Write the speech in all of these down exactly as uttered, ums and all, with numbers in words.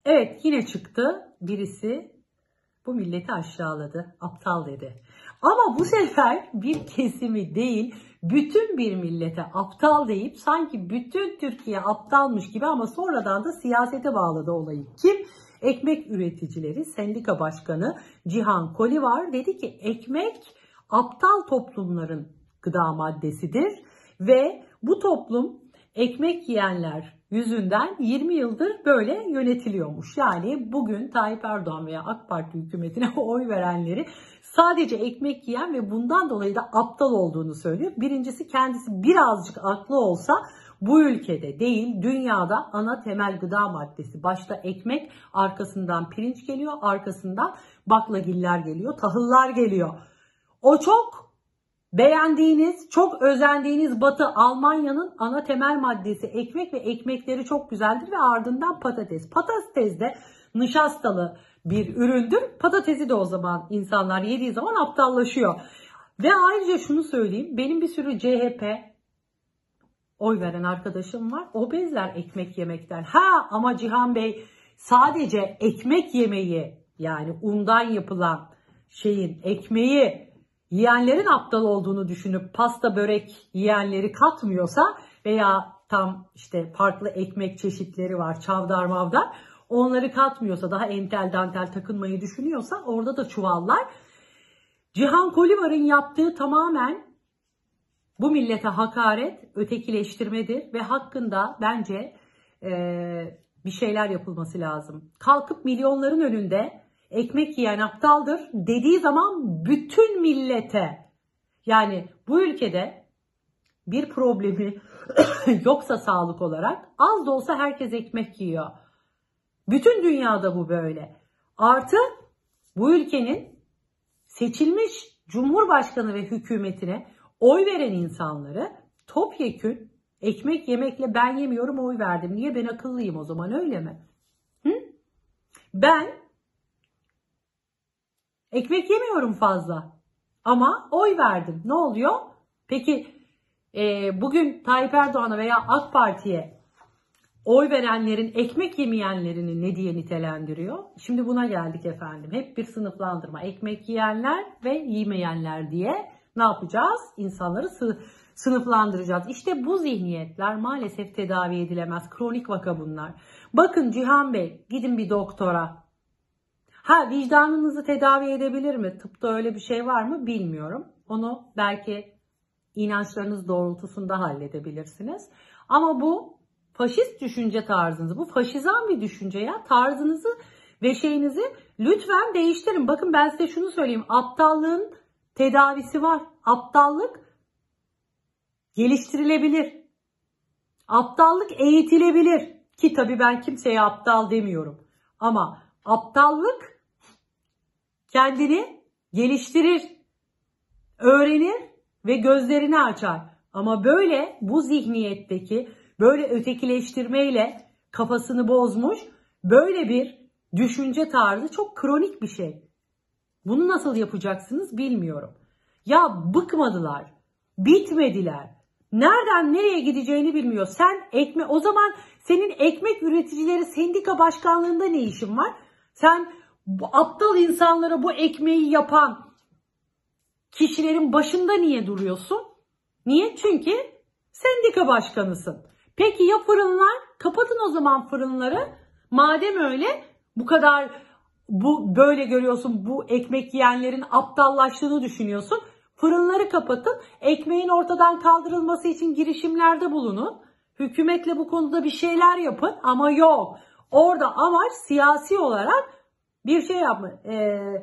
Evet, yine çıktı birisi, bu milleti aşağıladı, aptal dedi. Ama bu sefer bir kesimi değil, bütün bir millete aptal deyip sanki bütün Türkiye aptalmış gibi, ama sonradan da siyasete bağladı olayı. Kim? Ekmek Üreticileri Sendika Başkanı Cihan Kolivar dedi ki ekmek aptal toplumların gıda maddesidir ve bu toplum ekmek yiyenler yüzünden yirmi yıldır böyle yönetiliyormuş. Yani bugün Tayyip Erdoğan veya AK Parti hükümetine oy verenleri sadece ekmek yiyen ve bundan dolayı da aptal olduğunu söylüyor. Birincisi, kendisi birazcık aklı olsa bu ülkede değil dünyada ana temel gıda maddesi. Başta ekmek, arkasından pirinç geliyor, arkasından baklagiller geliyor, tahıllar geliyor. O çok beğendiğiniz, çok özendiğiniz Batı, Almanya'nın ana temel maddesi ekmek ve ekmekleri çok güzeldir ve ardından patates. Patates de nişastalı bir üründür. Patatesi de o zaman insanlar yediği zaman aptallaşıyor. Ve ayrıca şunu söyleyeyim, benim bir sürü C H P oy veren arkadaşım var. Obezler ekmek yemekten. Ha ama Cihan Bey, sadece ekmek yemeği, yani undan yapılan şeyin, ekmeği yiyenlerin aptal olduğunu düşünüp pasta börek yiyenleri katmıyorsa veya tam işte farklı ekmek çeşitleri var, çavdar mavdar, onları katmıyorsa, daha entel dantel takınmayı düşünüyorsa orada da çuvallar. Cihan Kolivar'ın yaptığı tamamen bu millete hakaret, ötekileştirmedir ve hakkında bence e, bir şeyler yapılması lazım. Kalkıp milyonların önünde ekmek yiyen aptaldır dediği zaman bütün millete, yani bu ülkede bir problemi yoksa sağlık olarak, az da olsa herkes ekmek yiyor. Bütün dünyada bu böyle. Artı bu ülkenin seçilmiş Cumhurbaşkanı ve hükümetine oy veren insanları topyekün ekmek yemekle ben yemiyorum oy verdim. Niye? Ben akıllıyım o zaman, öyle mi? Hı? Ben ekmek yemiyorum fazla ama oy verdim. Ne oluyor? Peki e, bugün Tayyip Erdoğan'a veya AK Parti'ye oy verenlerin ekmek yemeyenlerini ne diye nitelendiriyor? Şimdi buna geldik efendim. Hep bir sınıflandırma. Ekmek yiyenler ve yemeyenler diye ne yapacağız? İnsanları sı sınıflandıracağız. İşte bu zihniyetler maalesef tedavi edilemez. Kronik vaka bunlar. Bakın Cihan Bey, gidin bir doktora. Ha, vicdanınızı tedavi edebilir mi? Tıpta öyle bir şey var mı bilmiyorum. Onu belki inançlarınız doğrultusunda halledebilirsiniz. Ama bu faşist düşünce tarzınızı, bu faşizan bir düşünce ya, tarzınızı ve şeyinizi lütfen değiştirin. Bakın ben size şunu söyleyeyim, aptallığın tedavisi var. Aptallık geliştirilebilir. Aptallık eğitilebilir. Ki tabii ben kimseye aptal demiyorum. Ama aptallık kendini geliştirir, öğrenir ve gözlerini açar. Ama böyle bu zihniyetteki, böyle ötekileştirmeyle kafasını bozmuş, böyle bir düşünce tarzı çok kronik bir şey. Bunu nasıl yapacaksınız bilmiyorum. Ya bıkmadılar, bitmediler. Nereden nereye gideceğini bilmiyor. Sen ekme, o zaman senin Ekmek Üreticileri Sendika Başkanlığında ne işin var? Sen bu aptal insanlara bu ekmeği yapan kişilerin başında niye duruyorsun? Niye? Çünkü sendika başkanısın. Peki ya fırınlar? Kapatın o zaman fırınları. Madem öyle, bu kadar bu böyle görüyorsun, bu ekmek yiyenlerin aptallaştığını düşünüyorsun. Fırınları kapatın. Ekmeğin ortadan kaldırılması için girişimlerde bulunun. Hükümetle bu konuda bir şeyler yapın ama yok. Orada amaç siyasi olarak bir şey yapma. Ee,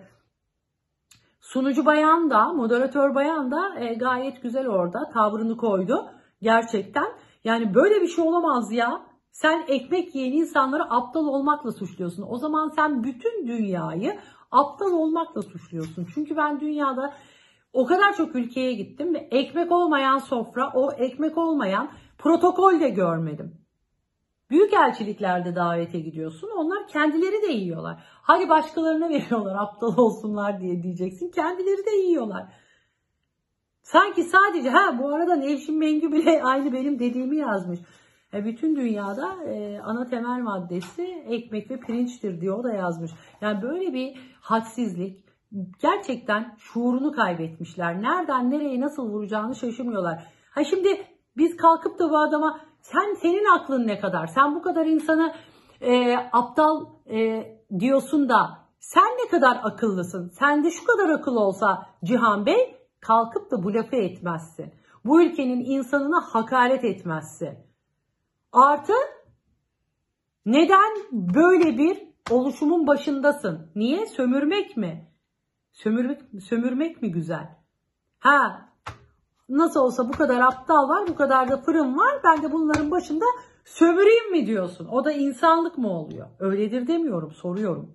sunucu bayan da, moderatör bayan da e, gayet güzel orada tavrını koydu. Gerçekten. Yani böyle bir şey olamaz ya. Sen ekmek yiyen insanları aptal olmakla suçluyorsun. O zaman sen bütün dünyayı aptal olmakla suçluyorsun. Çünkü ben dünyada o kadar çok ülkeye gittim ve ekmek olmayan sofra, o ekmek olmayan protokol de görmedim. Büyükelçiliklerde davete gidiyorsun. Onlar kendileri de yiyorlar. Hadi başkalarına veriyorlar aptal olsunlar diye diyeceksin. Kendileri de yiyorlar. Sanki sadece, ha bu arada Nevşin Mengü bile aynı benim dediğimi yazmış. E bütün dünyada e, ana temel maddesi ekmek ve pirinçtir diyor, o da yazmış. Yani böyle bir hadsizlik, gerçekten şuurunu kaybetmişler. Nereden nereye nasıl vuracağını şaşırmıyorlar. Ha şimdi biz kalkıp da bu adama sen senin aklın ne kadar? Sen bu kadar insanı e, aptal e, diyorsun da sen ne kadar akıllısın? Sende şu kadar akıl olsa Cihan Bey, kalkıp da bu lafı etmezsin. Bu ülkenin insanına hakaret etmezsin. Artı neden böyle bir oluşumun başındasın? Niye? Sömürmek mi? Sömürmek, sömürmek mi güzel? Ha, nasıl olsa bu kadar aptal var, bu kadar da fırın var, ben de bunların başında sömüreyim mi diyorsun? O da insanlık mı oluyor? Öyledir demiyorum, soruyorum.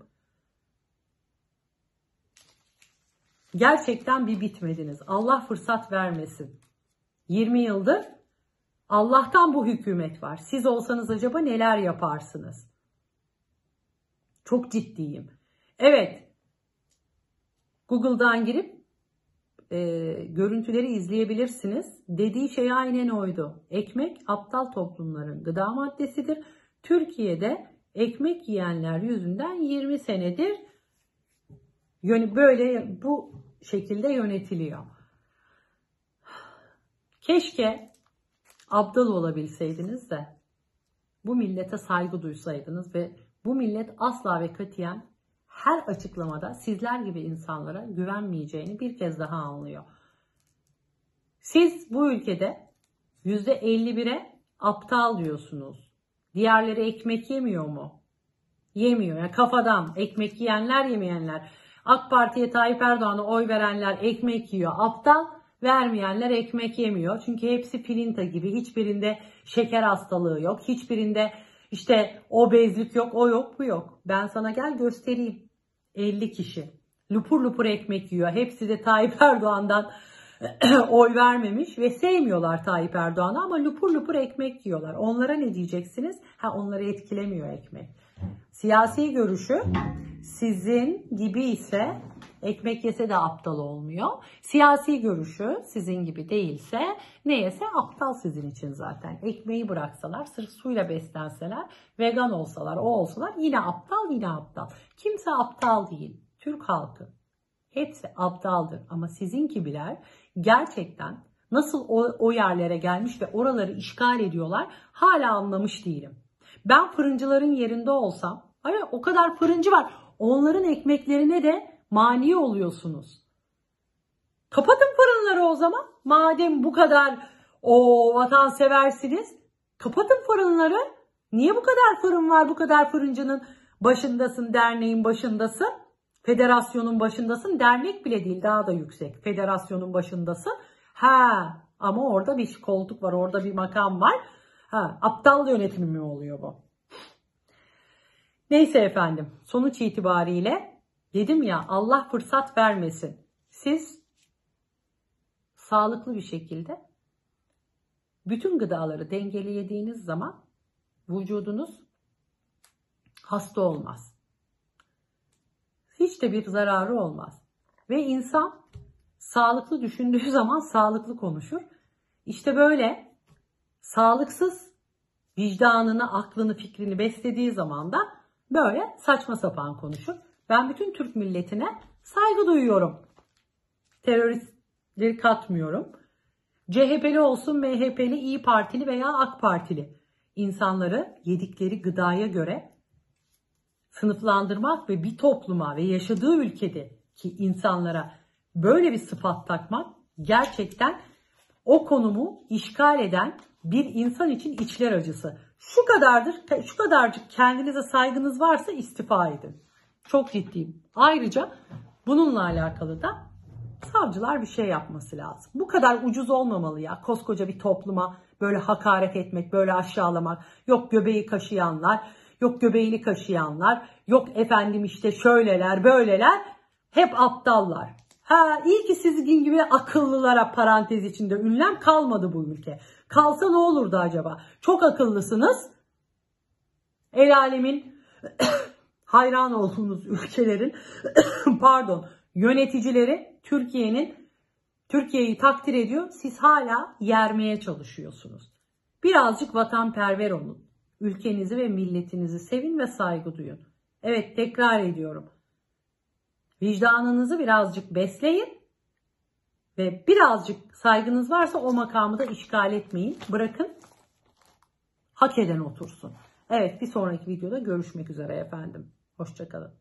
Gerçekten bir bitmediniz. Allah fırsat vermesin. yirmi yıldır Allah'tan bu hükümet var. Siz olsanız acaba neler yaparsınız? Çok ciddiyim. Evet. Google'dan girip e, görüntüleri izleyebilirsiniz. Dediği şey aynen oydu. Ekmek aptal toplumların gıda maddesidir. Türkiye'de ekmek yiyenler yüzünden yirmi senedir böyle bu şekilde yönetiliyor. Keşke aptal olabilseydiniz de bu millete saygı duysaydınız ve bu millet asla ve katiyen her açıklamada sizler gibi insanlara güvenmeyeceğini bir kez daha anlıyor. Siz bu ülkede yüzde elli bire aptal diyorsunuz. Diğerleri ekmek yemiyor mu? Yemiyor. Yani kafadan ekmek yiyenler, yemeyenler. AK Parti'ye, Tayyip Erdoğan'a oy verenler ekmek yiyor. Aptal, vermeyenler ekmek yemiyor. Çünkü hepsi filinta gibi. Hiçbirinde şeker hastalığı yok. Hiçbirinde işte obezlik yok, o yok, bu yok. Ben sana gel göstereyim. elli kişi. Lupur lupur ekmek yiyor. Hepsi de Tayyip Erdoğan'dan oy vermemiş ve sevmiyorlar Tayyip Erdoğan'ı ama lupur lupur ekmek yiyorlar. Onlara ne diyeceksiniz? Ha, onları etkilemiyor ekmek. Siyasi görüşü sizin gibi ise ekmek yese de aptal olmuyor. Siyasi görüşü sizin gibi değilse ne yese aptal sizin için zaten. Ekmeği bıraksalar, sırf suyla beslenseler, vegan olsalar, o olsalar yine aptal, yine aptal. Kimse aptal değil. Türk halkı hepsi aptaldır ama sizin gibiler gerçekten nasıl o, o yerlere gelmiş ve oraları işgal ediyorlar hala anlamış değilim. Ben fırıncıların yerinde olsam, hani o kadar fırıncı var, onların ekmeklerine de mani oluyorsunuz. Kapatın fırınları o zaman. Madem bu kadar o vatanseversiniz, kapatın fırınları. Niye bu kadar fırın var, bu kadar fırıncının başındasın, derneğin başındasın, federasyonun başındasın, dernek bile değil daha da yüksek, federasyonun başındasın. Ha, ama orada bir koltuk var, orada bir makam var. Ha, aptal yönetimi mi oluyor bu? Neyse efendim, sonuç itibariyle dedim ya, Allah fırsat vermesin. Siz sağlıklı bir şekilde bütün gıdaları dengeli yediğiniz zaman vücudunuz hasta olmaz. Hiç de bir zararı olmaz. Ve insan sağlıklı düşündüğü zaman sağlıklı konuşur. İşte böyle sağlıksız vicdanını, aklını, fikrini beslediği zaman da böyle saçma sapan konuşur. Ben bütün Türk milletine saygı duyuyorum. Teröristleri katmıyorum. C H P'li olsun, M H P'li, İyi Partili veya AK Partili insanları yedikleri gıdaya göre sınıflandırmak ve bir topluma ve yaşadığı ülkedeki insanlara böyle bir sıfat takmak gerçekten o konumu işgal eden bir insan için içler acısı. Şu kadardır, şu kadarcık kendinize saygınız varsa istifa edin. Çok ciddiyim. Ayrıca bununla alakalı da savcılar bir şey yapması lazım. Bu kadar ucuz olmamalı ya. Koskoca bir topluma böyle hakaret etmek, böyle aşağılamak. Yok göbeği kaşıyanlar, yok göbeğini kaşıyanlar, yok efendim işte şöyleler, böyleler. Hep aptallar. Ha, iyi ki sizin gibi akıllılara parantez içinde ünlem kalmadı bu ülke. Kalsa ne olurdu acaba? Çok akıllısınız. El alemin hayran olduğunuz ülkelerin pardon yöneticileri Türkiye'nin Türkiye'yi takdir ediyor. Siz hala yermeye çalışıyorsunuz. Bir Birazcık vatanperver olun. Ülkenizi ve milletinizi sevin ve saygı duyun. Evet, tekrar ediyorum. Vicdanınızı birazcık besleyin ve birazcık saygınız varsa o makamı da işgal etmeyin. Bırakın hak eden otursun. Evet, bir sonraki videoda görüşmek üzere efendim. Hoşça kalın.